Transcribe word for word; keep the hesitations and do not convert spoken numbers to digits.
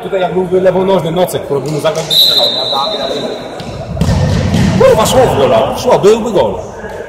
tutaj jak byłby lewonożny Nocek, który by mu zagrał strzelał. Kurwa, szło w gola, szło, byłby gol.